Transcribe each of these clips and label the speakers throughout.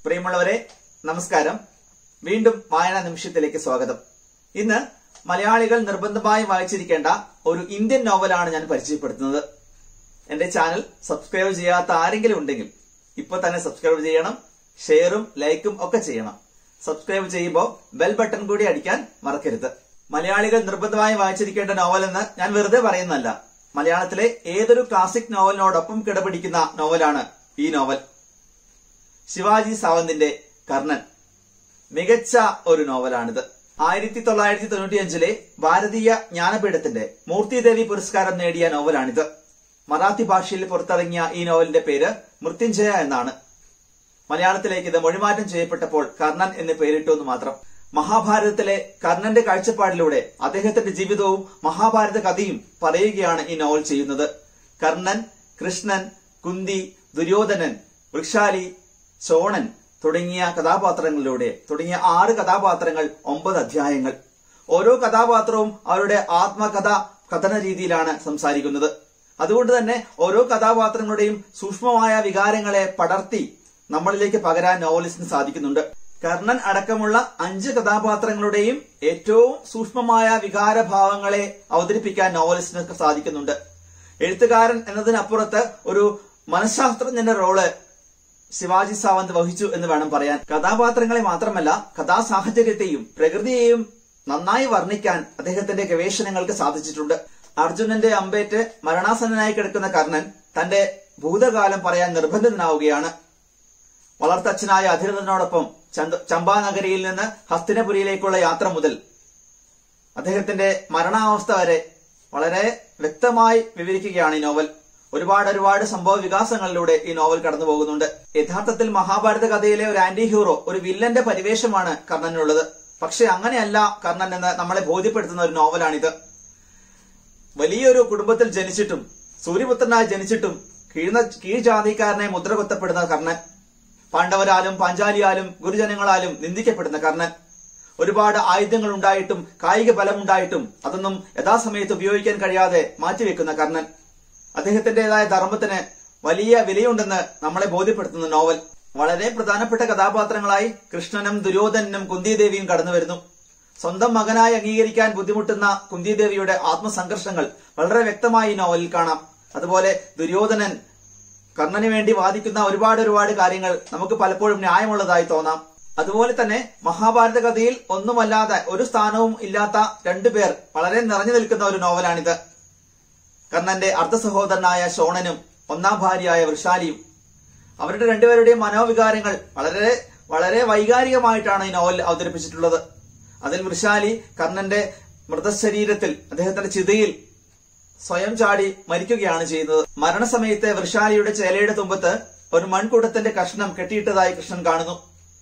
Speaker 1: പ്രിയമുള്ളവരെ നമസ്കാരം. വീണ്ടും വായനാ നിമിഷത്തിലേക്ക് സ്വാഗതം. ഇന്ന് മലയാളികൾ നിർബന്ധമായും വായിച്ചിരിക്കേണ്ട ഒരു ഇന്ത്യൻ നോവലാണ് ഞാൻ പരിചയപ്പെടുത്തുന്നത്. എന്റെ ചാനൽ സബ്സ്ക്രൈബ് ചെയ്യാത്ത ആരെങ്കിലും ഉണ്ടെങ്കിൽ ഇപ്പൊ തന്നെ സബ്സ്ക്രൈബ് ചെയ്യണം, ഷെയറും ലൈക്കും ഒക്കെ ചെയ്യണം. സബ്സ്ക്രൈബ് ചെയ്യുമ്പോൾ ബെൽ ബട്ടൺ കൂടി അടിക്കാൻ മറക്കരുത്. മലയാളികൾ നിർബന്ധമായും വായിച്ചിരിക്കേണ്ട നോവൽ എന്ന് ഞാൻ വെറുതെ പറയുന്നതല്ല. മലയാളത്തിലെ ഏതൊരു ക്ലാസിക് നോവലിനോടൊപ്പം കിടപിടിക്കുന്ന നോവലാണ് ഈ നോവൽ. ശിവാജി സാവന്തിന്റെ കർണൻ മികച്ച ഒരു നോവലാണിത്. 1995 ഭാരതീയ ജ്ഞാനപീഠത്തിന്റെ മൂർത്തിദേവി പുരസ്കാരം നേടിയ നോവലാണിത്. മറാത്തി ഭാഷയിൽ പുറത്തിറങ്ങിയ ഈ നോവലിന്റെ പേര് മൃത്യുഞ്ജയ എന്നാണ്. മലയാളത്തിലേക്ക് ഇത് മൊഴിമാറ്റം ചെയ്യപ്പെട്ടപ്പോൾ കർണൻ എന്ന് പേരിട്ടു എന്ന് മാത്രം. മഹാഭാരതത്തിലെ കർണന്റെ കാഴ്ചപ്പാടിലൂടെ അദ്ദേഹത്തിന്റെ ജീവിതവും മഹാഭാരത കഥയും പറയുകയാണ് ഈ നോവൽ ചെയ്യുന്നത്. കർണൻ, കൃഷ്ണൻ, കുന്തി, ദുര്യോധനൻ, വൃക്ഷാലി, ചോണൻ തുടങ്ങിയ കഥാപാത്രങ്ങളിലൂടെ 6 കഥാപാത്രങ്ങൾ, 9 അധ്യായങ്ങൾ. ഓരോ കഥാപാത്രവും അവരുടെ കഥന രീതിയിലാണ് സംസാരിക്കുന്നത്. അതുകൊണ്ട് തന്നെ ഓരോ കഥാപാത്രങ്ങളുടെയും സൂക്ഷ്മമായ വികാരങ്ങളെ പടർത്തി നമ്മളിലേക്ക് പകരാൻ നോവലിസ്റ്റിന് സാധിക്കുന്നുണ്ട്. കർണൻ അടക്കമുള്ള 5 കഥാപാത്രങ്ങളുടെയും ഏറ്റവും സൂക്ഷ്മമായ വികാരഭാവങ്ങളെ അവതരിപ്പിക്കാൻ നോവലിസ്റ്റിന് സാധിക്കുന്നുണ്ട്. എഴുത്തുകാരൻ എന്നതിനപ്പുറത്ത് ഒരു മനഃശാസ്ത്രജ്ഞന്റെ റോള് ശിവാജി സാവന്ത് വഹിച്ചു എന്ന് വേണം പറയാൻ. കഥാപാത്രങ്ങളെ മാത്രമല്ല, കഥാസാഹചര്യത്തെയും പ്രകൃതിയെയും നന്നായി വർണ്ണിക്കാൻ അദ്ദേഹത്തിന്റെ ഗവേഷണങ്ങൾക്ക് സാധിച്ചിട്ടുണ്ട്. അർജുനന്റെ അമ്പേറ്റ് മരണാസന്നനായി കിടക്കുന്ന കർണൻ തന്റെ ഭൂതകാലം പറയാൻ നിർബന്ധിതനാവുകയാണ്. വളർത്തച്ഛനായ അധിരഥനോടൊപ്പം ചമ്പാനഗരിയിൽ നിന്ന് ഹസ്തിനപുരിയിലേക്കുള്ള യാത്ര മുതൽ അദ്ദേഹത്തിന്റെ മരണാവസ്ഥ വരെ വളരെ വ്യക്തമായി വിവരിക്കുകയാണ് ഈ നോവൽ. ഒരുപാട് സംഭവ വികാസങ്ങളിലൂടെ ഈ നോവൽ കടന്നു പോകുന്നുണ്ട്. യഥാർത്ഥത്തിൽ മഹാഭാരത കഥയിലെ ഒരു ആന്റി ഹീറോ, ഒരു വില്ലന്റെ പരിവേഷമാണ് കർണനുള്ളത്. പക്ഷെ അങ്ങനെയല്ല കർണൻ എന്ന് നമ്മളെ ബോധ്യപ്പെടുത്തുന്ന ഒരു നോവലാണിത്. വലിയൊരു കുടുംബത്തിൽ ജനിച്ചിട്ടും, സൂര്യപുത്രനായി ജനിച്ചിട്ടും കീഴ്ജാതിക്കാരനെ മുദ്ര കൊത്തപ്പെടുന്ന കർണൻ, പാണ്ഡവരാലും പാഞ്ചാലിയാലും ഗുരുജനങ്ങളാലും നിന്ദിക്കപ്പെടുന്ന കർണൻ, ഒരുപാട് ആയുധങ്ങൾ ഉണ്ടായിട്ടും കായിക ബലമുണ്ടായിട്ടും അതൊന്നും യഥാസമയത്ത് ഉപയോഗിക്കാൻ കഴിയാതെ മാറ്റിവെക്കുന്ന കർണൻ, അദ്ദേഹത്തിന്റേതായ ധർമ്മത്തിന് വലിയ വിലയുണ്ടെന്ന് നമ്മളെ ബോധ്യപ്പെടുത്തുന്ന നോവൽ. വളരെ പ്രധാനപ്പെട്ട കഥാപാത്രങ്ങളായി കൃഷ്ണനും ദുര്യോധനനും കുന്തിദേവിയും കടന്നു വരുന്നു. സ്വന്തം മകനായി അംഗീകരിക്കാൻ ബുദ്ധിമുട്ടുന്ന കുന്തിദേവിയുടെ ആത്മസംഘർഷങ്ങൾ വളരെ വ്യക്തമായി ഈ നോവലിൽ കാണാം. അതുപോലെ ദുര്യോധനൻ കർണന് വേണ്ടി വാദിക്കുന്ന ഒരുപാട് കാര്യങ്ങൾ നമുക്ക് പലപ്പോഴും ന്യായമുള്ളതായി തോന്നാം. അതുപോലെ തന്നെ മഹാഭാരത കഥയിൽ ഒന്നുമല്ലാതെ ഒരു സ്ഥാനവും ഇല്ലാത്ത 2 പേർ വളരെ നിറഞ്ഞു നിൽക്കുന്ന ഒരു നോവലാണിത്. കർണന്റെ അർദ്ധ സഹോദരനായ ശോണനും 1ാം ഭാര്യയായ വൃഷാലിയും. അവരുടെ 2 പേരുടെയും മനോവികാരങ്ങൾ വളരെ വൈകാരികമായിട്ടാണ് ഈ നോവൽ അവതരിപ്പിച്ചിട്ടുള്ളത്. അതിൽ വൃഷാലി കർണന്റെ മൃതശരീരത്തിൽ, അദ്ദേഹത്തിന്റെ ചിതയിൽ സ്വയം ചാടി മരിക്കുകയാണ് ചെയ്യുന്നത്. മരണസമയത്ത് വൃഷാലിയുടെ ചേലയുടെ തുമ്പത്ത് ഒരു മൺകൂടത്തിന്റെ കഷ്ണം കെട്ടിയിട്ടതായി കൃഷ്ണൻ കാണുന്നു.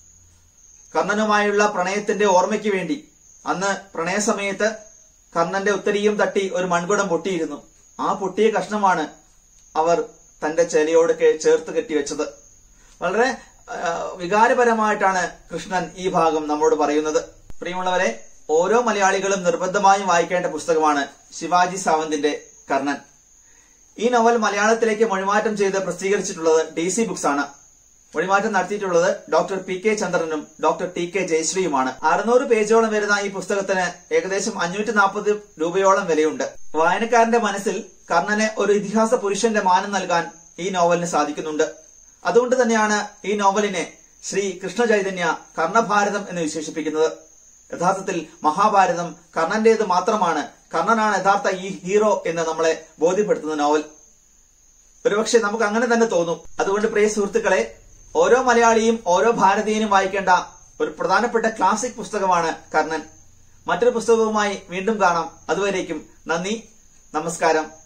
Speaker 1: കർണനുമായുള്ള പ്രണയത്തിന്റെ ഓർമ്മയ്ക്ക് വേണ്ടി അന്ന് പ്രണയസമയത്ത് കർണന്റെ ഉത്തരീയം തട്ടി ഒരു മൺകുടം പൊട്ടിയിരുന്നു. ആ പൊട്ടിയ കഷ്ണമാണ് അവർ തന്റെ ചേലയോട് ചേർത്ത് കെട്ടിവെച്ചത്. വളരെ വികാരപരമായിട്ടാണ് കൃഷ്ണൻ ഈ ഭാഗം നമ്മോട് പറയുന്നത്. പ്രിയമുള്ളവരെ, ഓരോ മലയാളികളും നിർബന്ധമായും വായിക്കേണ്ട പുസ്തകമാണ് ശിവാജി സാവന്തിന്റെ കർണൻ. ഈ നോവൽ മലയാളത്തിലേക്ക് മൊഴിമാറ്റം ചെയ്ത് പ്രസിദ്ധീകരിച്ചിട്ടുള്ളത് DC ബുക്സ് ആണ്. മൊഴിമാറ്റം നടത്തിയിട്ടുള്ളത് ഡോക്ടർ PK ചന്ദ്രനും ഡോക്ടർ TK ജയശ്രീയുമാണ്. 600 പേജോളം വരുന്ന ഈ പുസ്തകത്തിന് ഏകദേശം 540 രൂപയോളം വിലയുണ്ട്. വായനക്കാരന്റെ മനസ്സിൽ കർണന് ഒരു ഇതിഹാസ പുരുഷന്റെ മാനം നൽകാൻ ഈ നോവലിന് സാധിക്കുന്നുണ്ട്. അതുകൊണ്ട് തന്നെയാണ് ഈ നോവലിനെ ശ്രീ കൃഷ്ണ ചൈതന്യ കർണഭാരതം എന്ന് വിശേഷിപ്പിക്കുന്നത്. യഥാർത്ഥത്തിൽ മഹാഭാരതം കർണന്റേത് മാത്രമാണ്. കർണനാണ് യഥാർത്ഥ ഈ ഹീറോ എന്ന് നമ്മളെ ബോധ്യപ്പെടുത്തുന്ന നോവൽ. ഒരുപക്ഷെ നമുക്ക് അങ്ങനെ തന്നെ തോന്നും. അതുകൊണ്ട് പ്രിയ സുഹൃത്തുക്കളെ, ഓരോ മലയാളിയും ഓരോ ഭാരതീയനും വായിക്കേണ്ട ഒരു പ്രധാനപ്പെട്ട ക്ലാസിക് പുസ്തകമാണ് കർണൻ. മറ്റൊരു പുസ്തകവുമായി വീണ്ടും കാണാം. അതുവരേക്കും നന്ദി, നമസ്കാരം.